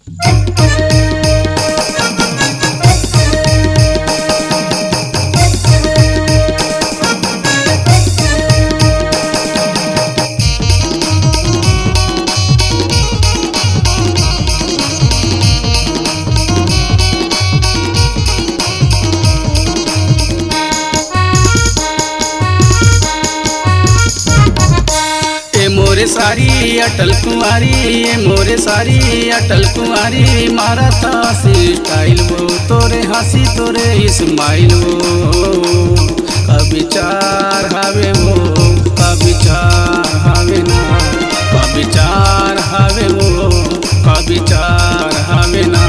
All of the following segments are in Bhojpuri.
मोरे सारी अटल कुंवारी, मोरे सारी अटल कुंवारी, मारा था स्टाइल वो तोरे हंसी तोरे इस्माइल वो। का विचार हावे वो, का विचार हावे ना, का विचार हावे वो, का विचार हावे ना।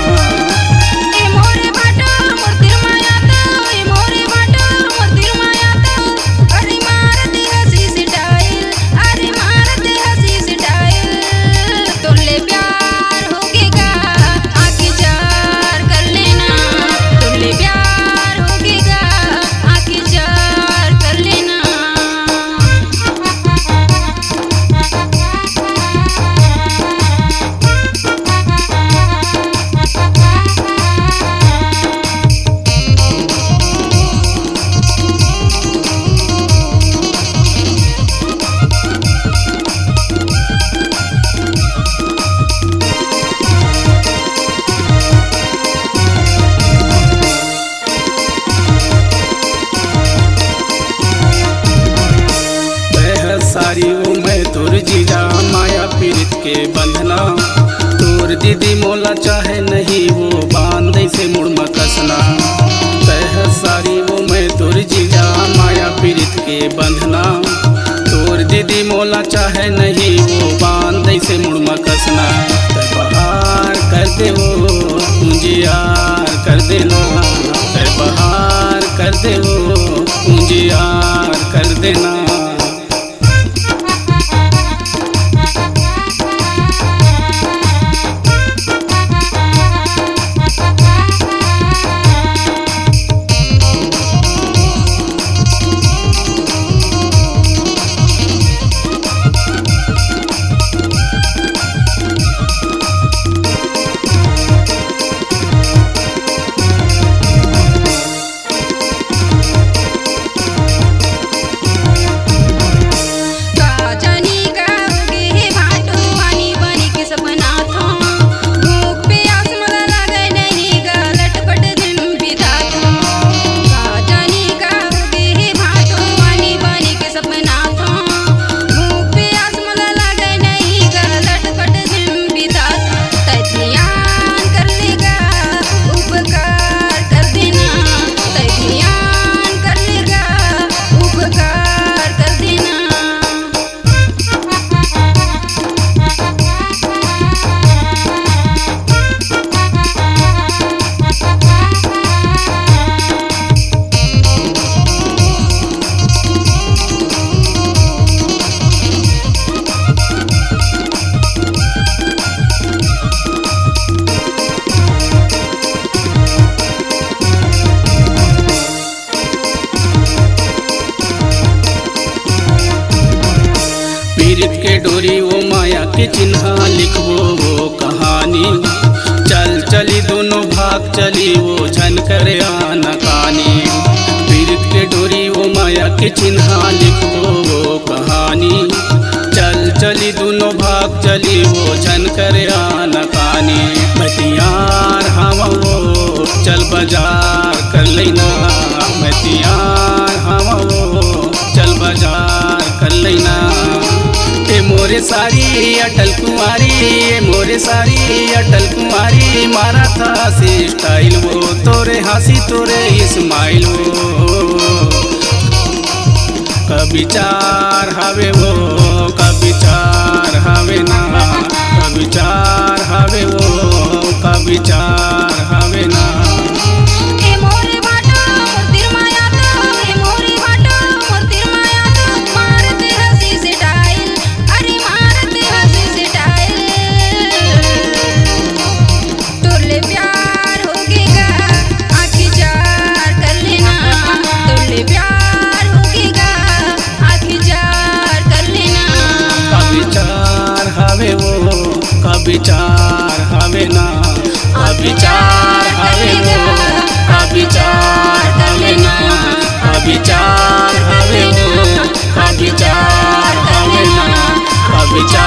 सारी वो मैं तोर जीजा माया पीड़ित के बंधना, तोर दीदी मोला चाहे नहीं वो बांध से मुड़मा कसना। तह सारी वो मैं तोर जीजा माया पीड़ित के बंधना, तोर दीदी मोला चाहे नहीं वो बांध से मुड़मा कसना। बहार कर दे वो मुझे यार कर देना, बहार कर दे वो मुझे यार कर देना। पीड़ित के डोरी वो माया के चिन्ह लिखवो वो कहानी। चल चली दोनों भाग चली वो झन करे आना कानी। पीड़ित के डोरी वो माया के चिन्ह लिखवो वो कहानी। चल चली दोनों भाग चली वो झन करे आना कानी। मतियार हवा वो चल बाजार कर लेना, मतियार हवा वो चल बाजार कर लेना। मोरे सारी अटल कुंवारी, मोरे सारी अटल कुंवारी, मारा था से स्टाइल वो तोरे हंसी तोरे इस्माइल वो। का विचार हवे वो, का विचार हवे ना, का विचार हवे वो, का विचार हवे ना। विचार विचार हवे हो, का विचार हवे ना, का विचार